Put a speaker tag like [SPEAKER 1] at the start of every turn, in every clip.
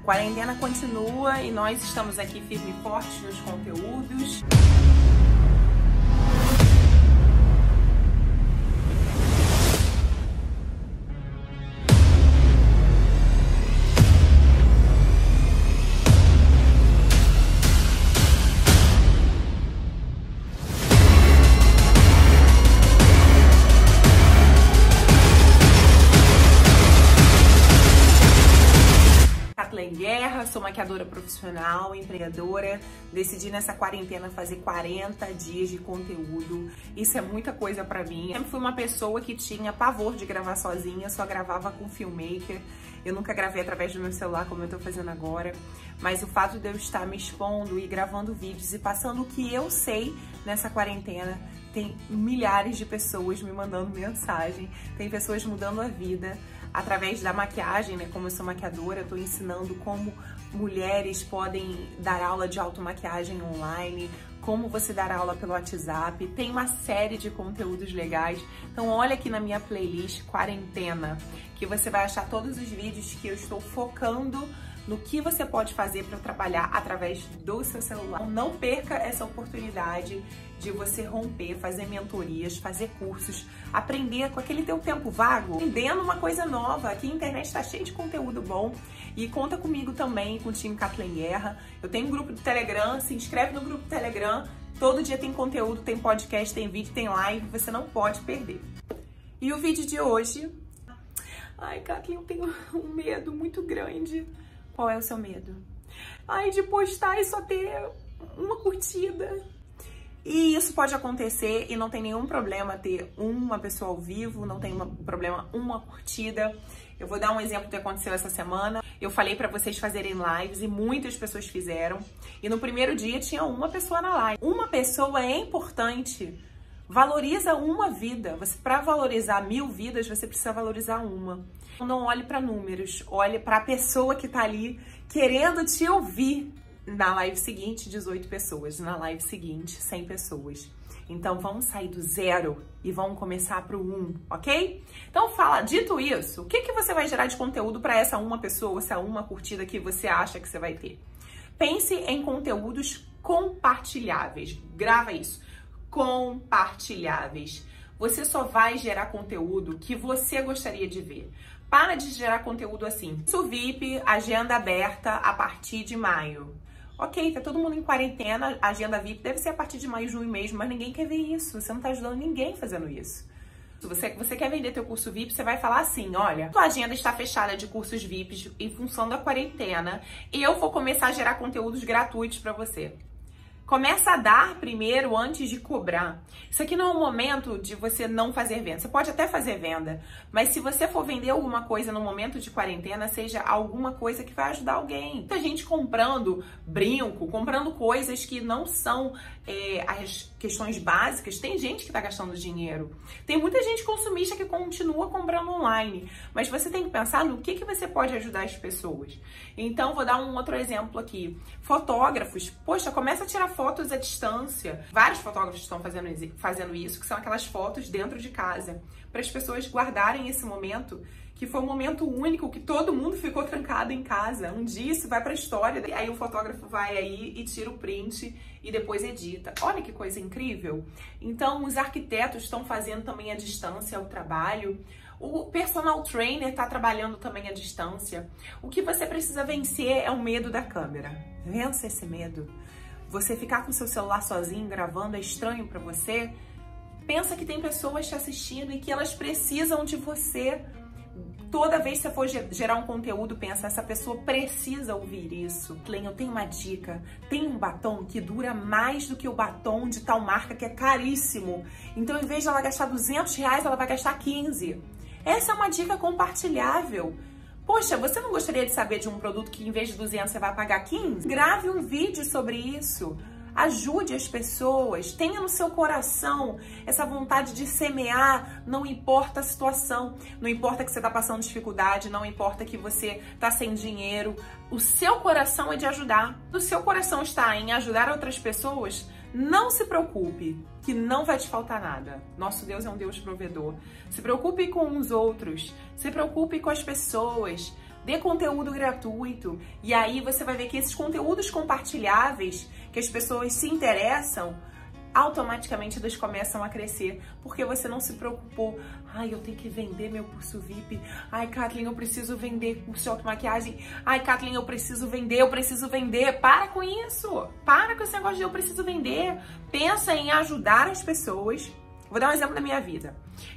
[SPEAKER 1] Quarentena continua e nós estamos aqui firme e fortes nos conteúdos. Guerra, sou maquiadora profissional, empreendedora, decidi nessa quarentena fazer 40 dias de conteúdo, isso é muita coisa pra mim. Eu sempre fui uma pessoa que tinha pavor de gravar sozinha, só gravava com filmmaker, eu nunca gravei através do meu celular como eu tô fazendo agora, mas o fato de eu estar me expondo e gravando vídeos e passando o que eu sei nessa quarentena, tem milhares de pessoas me mandando mensagem, tem pessoas mudando a vida, através da maquiagem, né? Como eu sou maquiadora, eu tô ensinando como mulheres podem dar aula de automaquiagem online, como você dar aula pelo WhatsApp, tem uma série de conteúdos legais. Então olha aqui na minha playlist Quarentena, que você vai achar todos os vídeos que eu estou focando no que você pode fazer para trabalhar através do seu celular. Não perca essa oportunidade de você romper, fazer mentorias, fazer cursos, aprender com aquele teu tempo vago, aprendendo uma coisa nova. Aqui a internet está cheia de conteúdo bom e conta comigo também, com o time Kathleen Guerra. Eu tenho um grupo do Telegram, se inscreve no grupo do Telegram, todo dia tem conteúdo, tem podcast, tem vídeo, tem live, você não pode perder. E o vídeo de hoje... Ai, Kathleen, eu tenho um medo muito grande. Qual é o seu medo? Ai, de postar e só ter uma curtida. E isso pode acontecer e não tem nenhum problema ter uma pessoa ao vivo, não tem problema uma curtida. Eu vou dar um exemplo do que aconteceu essa semana. Eu falei pra vocês fazerem lives e muitas pessoas fizeram. E no primeiro dia tinha uma pessoa na live. Uma pessoa é importante. Valoriza uma vida. Para valorizar 1000 vidas, você precisa valorizar uma. Não olhe para números, olhe para a pessoa que tá ali querendo te ouvir. Na live seguinte, 18 pessoas. Na live seguinte, 100 pessoas. Então vamos sair do 0 e vamos começar pro 1, ok? Então dito isso, o que você vai gerar de conteúdo para essa uma pessoa, essa uma curtida que você acha que você vai ter? Pense em conteúdos compartilháveis. Grava isso. Compartilháveis. Você só vai gerar conteúdo que você gostaria de ver. Para de gerar conteúdo assim. Curso VIP, agenda aberta a partir de maio. Ok, tá todo mundo em quarentena, agenda VIP deve ser a partir de maio, junho mesmo, mas ninguém quer ver isso. Você não tá ajudando ninguém fazendo isso. Se você quer vender teu curso VIP, você vai falar assim, olha, tua agenda está fechada de cursos VIPs em função da quarentena e eu vou começar a gerar conteúdos gratuitos para você. Começa a dar primeiro antes de cobrar. Isso aqui não é um momento de você não fazer venda. Você pode até fazer venda, mas se você for vender alguma coisa no momento de quarentena, seja alguma coisa que vai ajudar alguém. Muita gente comprando brinco, comprando coisas que não são as questões básicas. Tem gente que tá gastando dinheiro. Tem muita gente consumista que continua comprando online. Mas você tem que pensar no que você pode ajudar as pessoas. Então, vou dar um outro exemplo aqui. Fotógrafos. Poxa, começa a tirar fotos à distância. Vários fotógrafos estão fazendo isso, que são aquelas fotos dentro de casa, para as pessoas guardarem esse momento, que foi um momento único, que todo mundo ficou trancado em casa. Um dia isso vai para a história, aí o fotógrafo vai aí e tira o print e depois edita. Olha que coisa incrível! Então, os arquitetos estão fazendo também à distância o trabalho. O personal trainer está trabalhando também à distância. O que você precisa vencer é o medo da câmera. Vença esse medo. Você ficar com seu celular sozinho gravando é estranho para você? Pensa que tem pessoas te assistindo e que elas precisam de você. Toda vez que você for gerar um conteúdo, pensa, essa pessoa precisa ouvir isso. Eu tenho uma dica. Tem um batom que dura mais do que o batom de tal marca que é caríssimo. Então, em vez de ela gastar R$200, ela vai gastar 15. Essa é uma dica compartilhável. Poxa, você não gostaria de saber de um produto que em vez de 200 você vai pagar 15? Grave um vídeo sobre isso. Ajude as pessoas. Tenha no seu coração essa vontade de semear, não importa a situação. Não importa que você está passando dificuldade, não importa que você está sem dinheiro. O seu coração é de ajudar. Se o seu coração está em ajudar outras pessoas, não se preocupe, que não vai te faltar nada. Nosso Deus é um Deus provedor. Se preocupe com os outros, se preocupe com as pessoas. Dê conteúdo gratuito. E aí você vai ver que esses conteúdos compartilháveis, que as pessoas se interessam, automaticamente eles começam a crescer, porque você não se preocupou. Ai, eu tenho que vender meu curso VIP. Ai, Kathleen, eu preciso vender curso de automaquiagem. Ai, Kathleen, eu preciso vender. Para com isso. Para com esse negócio de eu preciso vender. Pensa em ajudar as pessoas. Vou dar um exemplo da minha vida.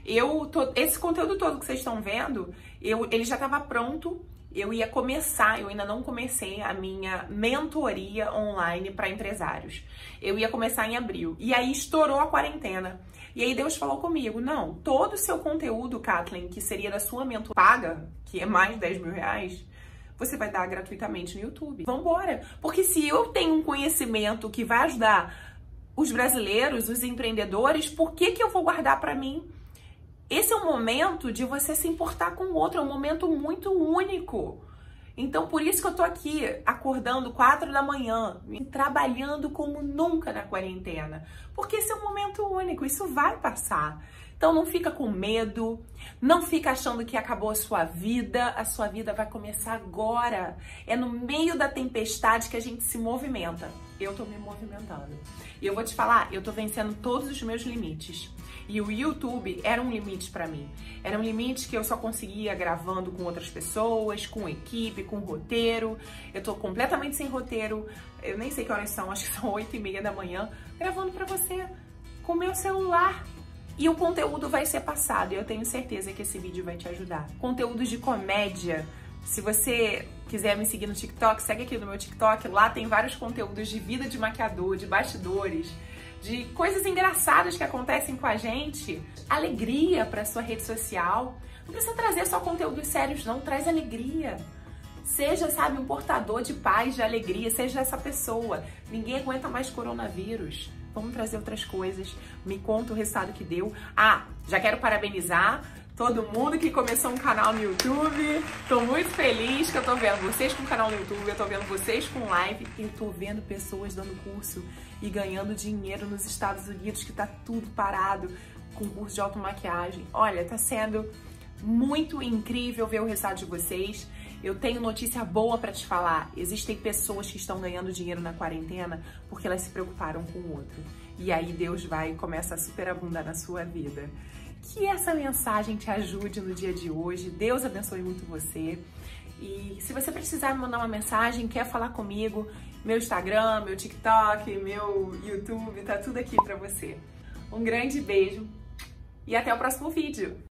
[SPEAKER 1] Esse conteúdo todo que vocês estão vendo, ele já estava pronto. Eu ia começar, eu ainda não comecei a minha mentoria online para empresários. Eu ia começar em abril. E aí estourou a quarentena. E aí Deus falou comigo, não, todo o seu conteúdo, Kathleen, que seria da sua mentoria paga, que é mais de 10 mil reais, você vai dar gratuitamente no YouTube. Vambora! Porque se eu tenho um conhecimento que vai ajudar os brasileiros, os empreendedores, por que eu vou guardar para mim? Esse é um momento de você se importar com o outro, é um momento muito único. Então, por isso que eu tô aqui, acordando 4 da manhã, trabalhando como nunca na quarentena. Porque esse é um momento único, isso vai passar. Então, não fica com medo, não fica achando que acabou a sua vida vai começar agora. É no meio da tempestade que a gente se movimenta. Eu tô me movimentando. E eu vou te falar, eu tô vencendo todos os meus limites. E o YouTube era um limite pra mim. Era um limite que eu só conseguia gravando com outras pessoas, com equipe, com roteiro. Eu tô completamente sem roteiro. Eu nem sei que horas são, acho que são 8h30 da manhã, gravando pra você com o meu celular. E o conteúdo vai ser passado. E eu tenho certeza que esse vídeo vai te ajudar. Conteúdos de comédia. Se você quiser me seguir no TikTok, segue aqui no meu TikTok. Lá tem vários conteúdos de vida de maquiador, de bastidores, de coisas engraçadas que acontecem com a gente. Alegria para sua rede social. Não precisa trazer só conteúdos sérios, não. Traz alegria. Seja, sabe, um portador de paz, de alegria. Seja essa pessoa. Ninguém aguenta mais coronavírus. Vamos trazer outras coisas. Me conta o resultado que deu. Ah, já quero parabenizar todo mundo que começou um canal no YouTube. Tô muito feliz que eu tô vendo vocês com canal no YouTube, eu tô vendo vocês com live e tô vendo pessoas dando curso e ganhando dinheiro nos Estados Unidos, que tá tudo parado com curso de automaquiagem. Olha, tá sendo muito incrível ver o resultado de vocês. Eu tenho notícia boa pra te falar. Existem pessoas que estão ganhando dinheiro na quarentena porque elas se preocuparam com o outro. E aí Deus vai e começa a superabundar na sua vida. Que essa mensagem te ajude no dia de hoje. Deus abençoe muito você. E se você precisar me mandar uma mensagem, quer falar comigo, meu Instagram, meu TikTok, meu YouTube, tá tudo aqui pra você. Um grande beijo e até o próximo vídeo.